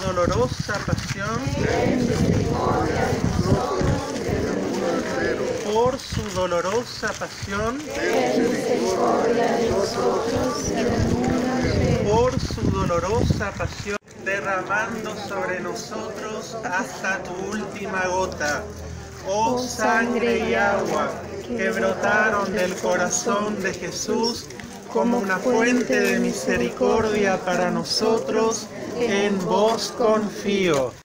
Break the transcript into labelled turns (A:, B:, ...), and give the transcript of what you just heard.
A: dolorosa pasión, por su dolorosa pasión, por su dolorosa pasión, derramando sobre nosotros hasta tu última gota. Oh sangre y agua que brotaron del corazón de Jesús como una fuente de misericordia para nosotros, en vos confío.